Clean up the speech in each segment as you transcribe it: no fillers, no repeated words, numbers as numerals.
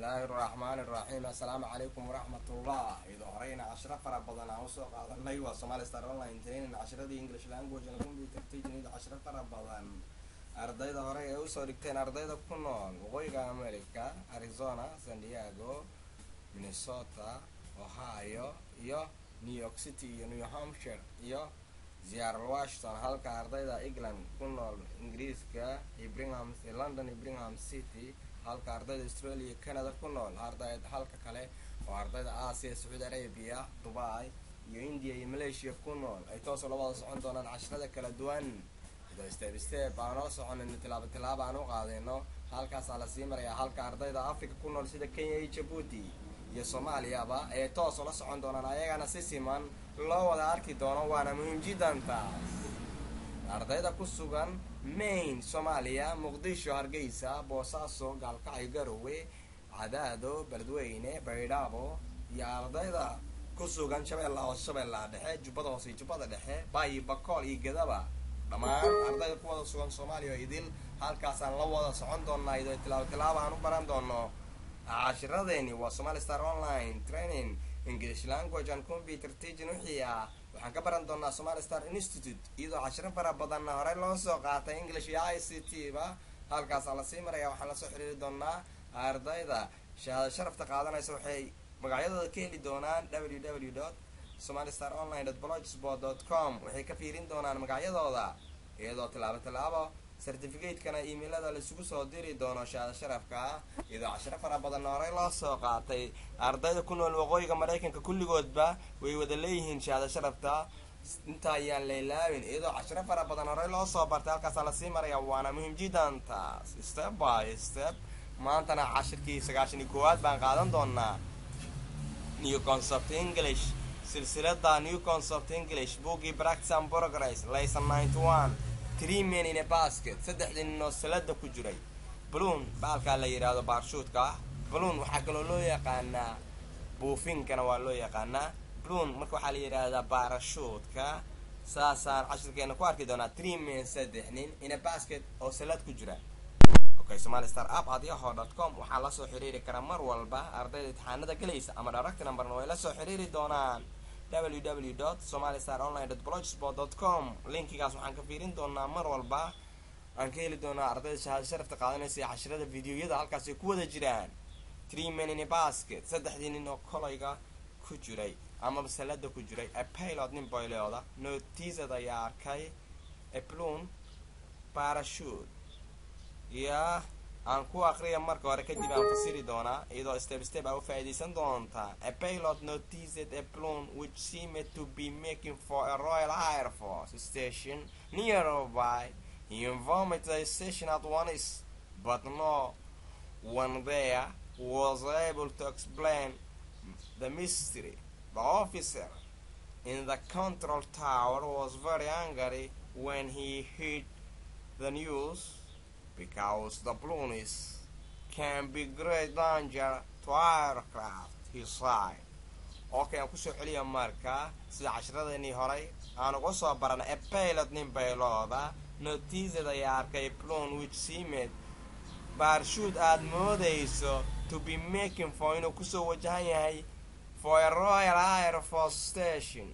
الله الرحمن الرحيم. السلام عليكم ورحمة الله. إذا هرينا 10 فرع بدنا وسوق هذا اللي هو Somali Star Online ترين 10 دي English language نكون بترتيجين 10 فرع بدنا أرضية هرية وصورتين أرضية كنون وغير أمريكا أريزونا سان دييغو مينيسوتا أوهايو يو نيويورك سيتي يو نيو هامشير يو زيارة واشنطن هالكا أرضية إنجلند كنون إنجليزكا يبرينغهام لندن يبرينغهام سيتي halka ardayda Australia Canada ku nool ardayda halka kale oo ardayda Aasiya Saudi Arabia Dubai iyo India iyo Malaysia ku nool ay toos la wada socon doonaan casharada kala duwan step aan oo soconin tilaabo aan u qaadayno halkaas la sii maraya halka ardayda Afrika ku nool sida Kenya iyo Djibouti iyo Soomaaliya ay toos la socon doonaan ayagana si siman loo wada arki doono waana muhiim jiddan taas ardayda ku sugan Maine, Soomaaliya, Muqdisho, Hargeysa, Boosaaso, Gaalkacyo, Garowe, Cadaado, Beledweyne, Baydhabo iyo ardayda ku sugan Shabeellaha Dhexe, Jubbada Hoose iyo Jubbada Dhexe, Bay, Bakool iyo Gadaba dhammaan ardayda ku wada sugan Soomaaliya idil halkaas aan la wada socon doonaa iyadoo tilaabo aan u baran doono casharradeeni waa Somali Star Online Training English Language and Computer Teaching waxaan ka baran doonaa Somali Star Institute iyadoo casharo fara badan hore loo soo qaatay English iyo ICT ba halkaas la sii maraya waxaan la soo xiriiri doonaa ardayda sharafta qaadanaysa waxay magacyadooda ka heli doonaan www.somalistaronline.blogspot.com waxay ka fiirin doonaan magacyadooda iyadoo tilaabo certificate-kana emailada la isugu soo diri doono sharafka iyadoo casharo fara badan hore loo soo qaatay ardayda ku nool waqooyiga Mareykanka kulligoodba way wada leeyihiin sharafta inta ayaan leelaabin iyadoo casharo fara badan hore loo soo bartay halkaas la sii maraya waana muhiim jiddan taas step by step maantana cashirkii 91 baan qaadan doonaa New Concept English silsilada New Concept English boogie Practice and Progress lesson 91 3 men in a basket saddexdii noo salada ku jiray balloon baalka la yiraahdo baarshuudka balloon waxa kale loo yaqaanaa buufinkana waa loo yaqaanaa balloon marka waxa la yiraahdaa baarashuudka saasaan cashirkeena ku arki doonaa 3 men saddex nin in a basket oo salad ku jira okay Somali Star app adiyaho.com waxa la soo xiriiri kara mar walba ardayda imtixaanada galaysa ama direct number way la soo xiriiri doonaan www.somalistaronline.blogspot.com linkigaas waxaan ka fiirin doonaa mar walba aan ka heli doonaa ardayda sharafta qaadanaysa casharada fiidiyoyada halkaas ay ku wada jiraan 3 men in a basket saddexdii nin oo kolayga ku jiray ama salada ku jiray a pilot nin boylooda noticeada ayaa arkay a balloon parachute aan ku aqriyo marka hore kadib aan fasiri doonaa iyadoo step aan u faa'iideysan doontaa a pilot noticed a balloon which seemed to be making for a Royal Air Force station nearby. He informed the station at once, but no one there was able to explain the mystery. The officer in the control tower was very angry when he heard the news because the balloons can be great danger to aircraft, he sighed. Okay, aan ku soo celiyo marka sida casharadeenii hore aan uga soo baranay a pilot nin baylooda noticeada ayaa arkay balloon which seemed parachute aad moodayso to be making for inuu kusoo wajahan yahay for a Royal Air Force station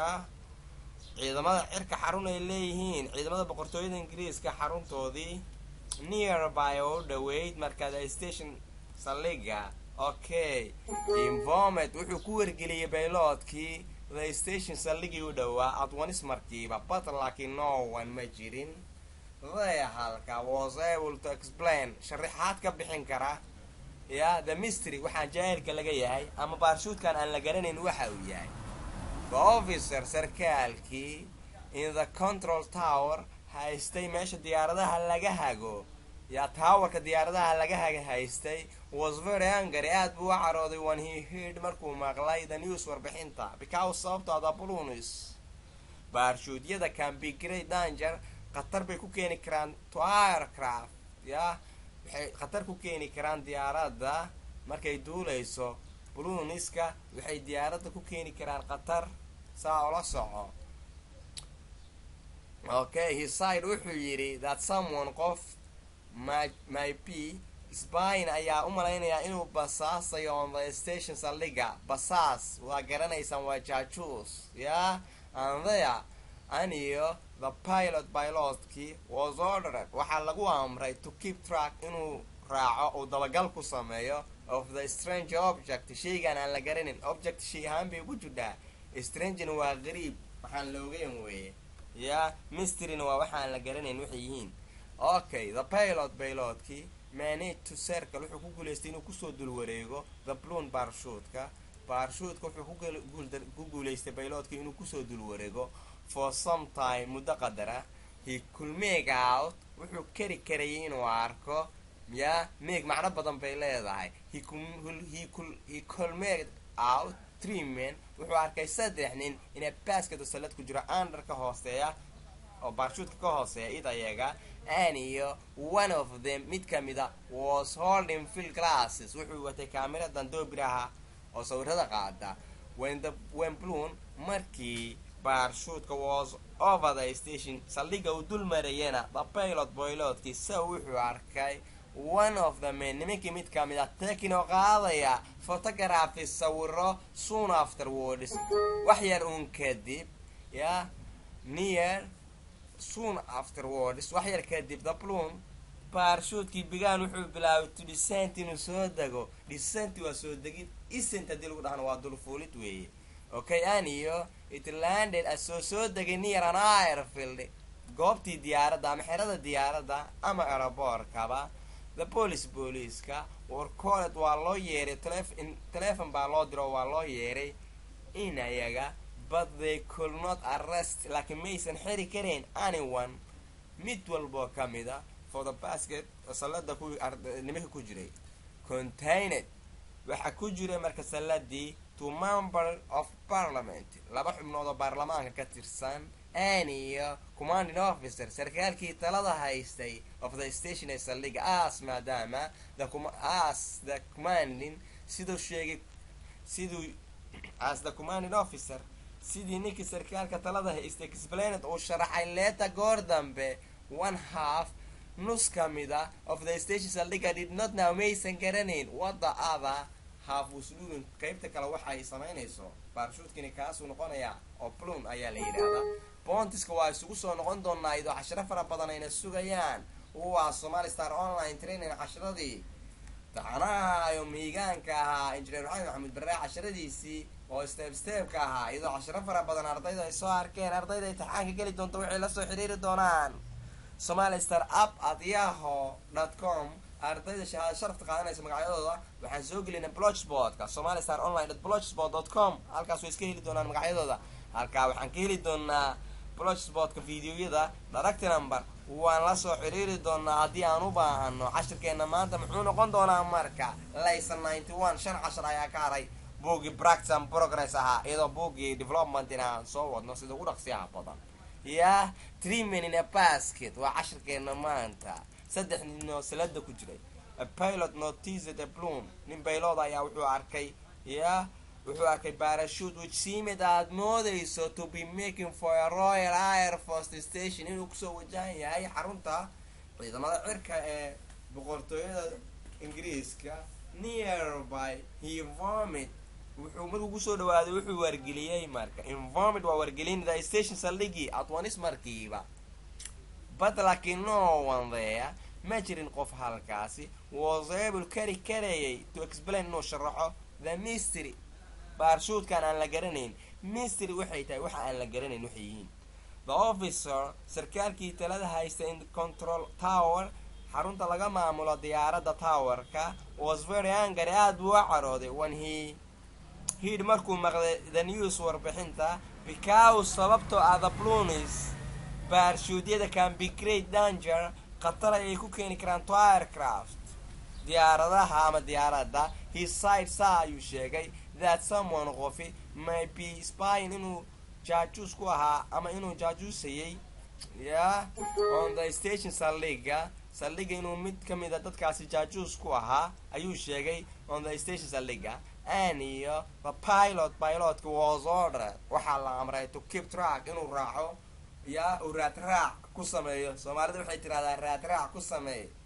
ciidamada cirka xarun ay leeyihiin ciidamada boqortooyada Ingiriiska xaruntoodii nearby oo dhaweyd markaad station saldhigga okay informed wuxuu ku wargeliyay pilotkii the station saldhiggii u dhawaa at once markiiba but laakiin no one ma jirin halka was able to explain sharaxaad ka bixin kara the mystery waxaan jaahilka laga yahay ama baarshuudkan aan la garanayn waxa uu yahay the officer sarkaalkii in the control tower haystay meesha diyaaradaha laga hago towerka diyaaradaha laga haystay was very angry aad buu carooday when he heard markuu maqlay the news warbixinta because sababta the balloons baarshuudyada can be great danger qatar bay ku keeni karaan to aircraft waxay qatar ku keeni karaan diyaaradda markay duulayso balloonska waxay diyaaradda ku keeni karaan qatar saa oo la soco okay he said wuxuu yiri that someone qof might be spine ayaa u malaynayaa inuu basaasayo on the station saldhiga. Basaas waa garanaysaan waa jaajuus ya. And there aniyo the pilotkii was ordered waxaa lagu amray to keep track inuu raaco uu dabagal ku sameeyo of the strange object shaygan aan la garanin. Object shay ahaan bay ugu judhaa, strangena waa qariib waxaan la ogeyn weeye ya. Mysteryna waa waxaan la garanayn waxay yihiin. Okay, the pilotkii managed to circle wuxuu ku guuleystay inuu kusoo dul wareego the balloon parachute-ka wuxuu ku guuleystay pilotkii inuu kusoo dul wareego for some time muddo qadara. He could make out wuxuu karayay inuu arko ya. Make macno badan bay leedahay. He could make out 3 men wuxuu arkay 3 nin in a basket oo salad ku jira under ka hooseeya oo parachute ka hooseeya idayaga. And one of them mid kamida was holding field glasses wuxuu watay kaamiradan doobiraha oo sawirada qaada. When balloon markii parachute was over the station saldhiga uu dul marayena the pilotkii wuxuu arkay one of the men nimankii mid kamida taking oo qaadaya photography sawiro soon afterwards wax yar uun kadib ya. Soon afterwards wax yar kadib the balloon parachute-kii began wuxuu bilaabay to descent inuu soo dego. Descent waa soo degid, iscent haddii lagu dhahana waa dulfuulid weeye. Okay, aniyo it landed soo degay near an airfield goobtii diyaaradda ama xerada diyaaradda ama aeroboortkaba. The booliiska war called waa loo yeeray telephone baa loo diro waa loo yeeray in ayaga. But they could not arrest laakiin maysan xiri kareen anyone mid walbo kamida for the basket salada nimanka ku jiray. Contained waxa ku jiray marka saladii 2 members of parliament 2 xubnood oo baarlamaanka ka tirsan. And commanding officer sarkaalkii talada haystay of the station ee saldhiga as maadaama the commanding as the commanding officer sidii ninkii sarkaalka talada haystay explained oo sharaxay later goor dambe 1/2 nus kamida of the station saldhiga did not know maysan garanayn what the other half was doing. qaybta kale waxay samaynayso parachute-kani kaasuu noqonaya oo balloon ayaa la yidhaahdaa. Pontiska waa isugu soo noqon doonaa iyadoo cashiro fara badan ayna sugayaan. waa Somali Star Online Training cashiradii taxanaha ayo miigaanka ahaa injineer maxamed barre casharadiisii oo step ka ahaa iyadoo cashiro fara badan ardayda ay soo arkeen. ardayda imtixaanka geli doonto waxay la soo xiriiri doonaan somalistar@yahoo.com. ardayda shahaado sharafta qaadanaysa magacyadooda waxaan soo gelinay blogspot-ka somalistar.online.blogspot.com. halkaas way iska heli doonaan magacyadooda. halkaa waxaan ka heli doonaa blogspot-ka videoyada direct number waan la soo xiriiri doonaa haddii aan u baahano. cashirkeena maanta muxuu noqon doonaa marka lesson 91 shan cashar ayaa ka haray buuggii practice and progress ahaa iyadoo buuggii development inaan soo wadno sida ugu dhaqsiyaha badan ya. 3 men in a basket waa cashirkeena maanta. 3 nin oo salada ku jiray. A pilot noticed the balloon nin pilot ayaa wuxuu arkay parachute which seemed aad moodayso to be making for a Royal Air Force station inuu kusoo wajahan yahay xarunta ciidamada cirka ee boqortooyada Ingiriiska. Nearby he vomit wuxuu markuu kusoo dhawaaday wuxuu wargeliyay marka vomit waa wargelin the station saldhigi at once markiiba. But laakiin no one there ma jirin qof halkaasi was able karayay to explain no sharaxo the mystery. parachute-kan aan la garanayn mystery waxay tahay waxa aan la garanayn waxay yihiin. The officer sarkaalkii talada haysta in the control tower xarunta laga maamulo diyaaradda towerka was very angry aad buu u carooday when he markuu maqlay the news warbixinta because sababtoo the balloons parachute-yada can be great danger khatar ay ku keeni karaan to aircraft diyaaradaha ama diyaaradda. His side ayuu sheegay that someone qofi may be spying inuu jaajuus ku ahaa ama inuu jaajuusayay on the station saldhiga inuu mid kamida dadkaasi jaajuus ku ahaa ayuu sheegay on the station saldhiga. And the pilot was ordered waxaa la amray to keep track inuu raaco uu raad raac ku sameeyo. Soomaalida waxay tiraahdaa raad raac ku sameey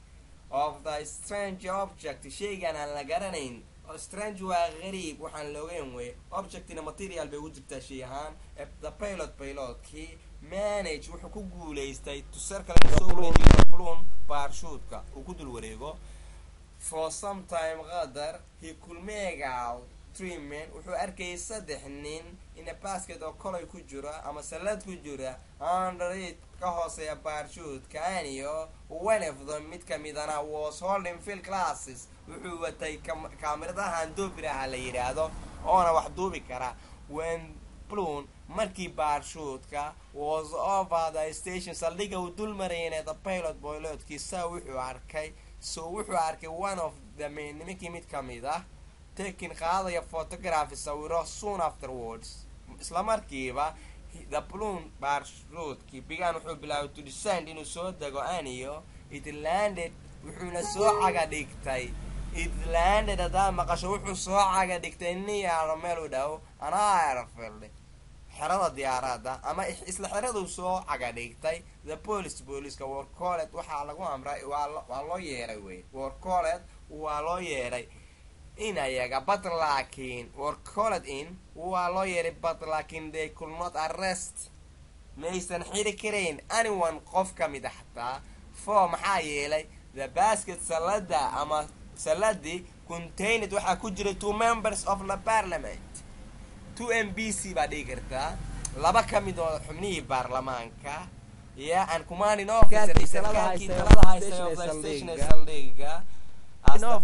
of the strange object shaygan aan la garanayn oo strange waa gariib waxaan la ogeyn wey objectina material bay u jirtaa shay ahaan the pilotkii manage wuxuu ku guulaystay to circle in soo wareejiyo balloon parachute-ka uu ku dul wareego for some time qadar he could make out three men wuxuu arkayay 3 nin in a basket oo kolay ku jira ama salad ku jira under it ka hooseeya parachute-ka aniyo one of them mid kamidana was holding field glasses wuxuu watay kaamiradahan duubiraha la yiraahdo oona wax duubi kara when balloon markii parachute-ka was over the station saldhiga uu dul marayay the pilotkiisa wuxuu arkay one of the men nimankii mid kamid ah taking qaadaya photography sawiro soon afterwards isla markiiba the balloon parachute-kii began wuxuu bilaabay to descend inuu soo dego aniyo it landed wuxuuna soo caga dhigtay hadaa maqasho wuxuu soo caga dhigtay near meel u dhow an airfield xerada diyaarada ama isla xeradu soo caga dhigtay the police-ka war called waxaa lagu amray waa loo yeeray wey war called waa loo yeeray in ayaga but laakiin war called in waa loo yeeray but laakiin they could not arrest maysan xiri karayn anyone qof kamid xataa for maxaa yeelay the basket salada ama saladi contained waxaa ku jira 2 members of the parliament 2 MPs baa dhigi kartaa laba kamid oo xubnihii baarlamaanka and commanding officer talada haysta of the station saldhiga as the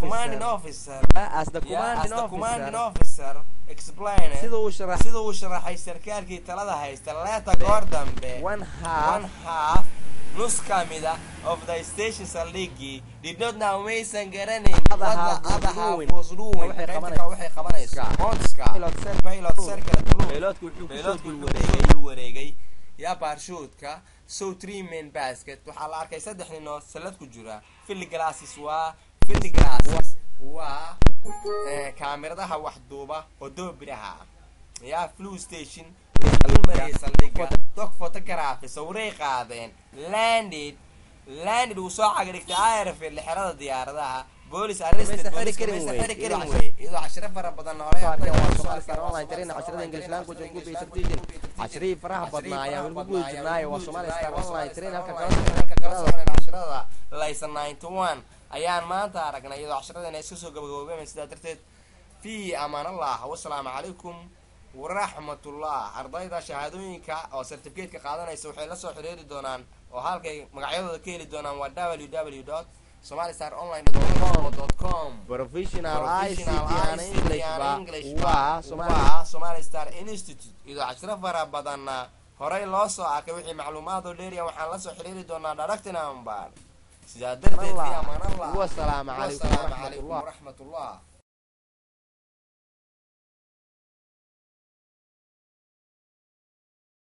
commanding officer explained sidoo uu sharaxay sarkaalkii talada haysta later goor dambe one half nus kamida of the station saldhigi did not know maysan garanin other half was doing waxay qabanayso pilot circle pilotku wuxuu ku wareegay ya parachute-ka so 3 men basket waxaa la arkay 3 nin oo salad ku jira field glasses waa kaamiradaha wax duuba oo doobiraha ya flu station dog photography sawirey qaadeen landed uu soo caga dhigtay airfield xerada diyaaradaha police arrested iyadoo cashiro fara badan hore online tareen casharada English language ugu beeshartiin cashiray faraha badnaa ayaan ugu jirnay waa Somali Star online tareen halka casharada laysan 91 ayaan maanta aragnay iyadoo casharadana isku soo gabagaboobeen sida darteed fi amaan Allah wassalaamu calaykum waraxmatullah ardayda shahaadooyinka oo certificate-ka qaadanaysa waxay la soo xiriiri doonaan oo halkay magacyadooda ka heli doonaan waa www.somalistar.online.com professional ICT and English Somali Star Institute iyadoo casharo fara badan horay loo soo arkay wixii macluumaad oo dheer waxaan la soo xiriiri doonaa direct number sida darteed fi amaan Allah wassalaamu calaykum warahmatullah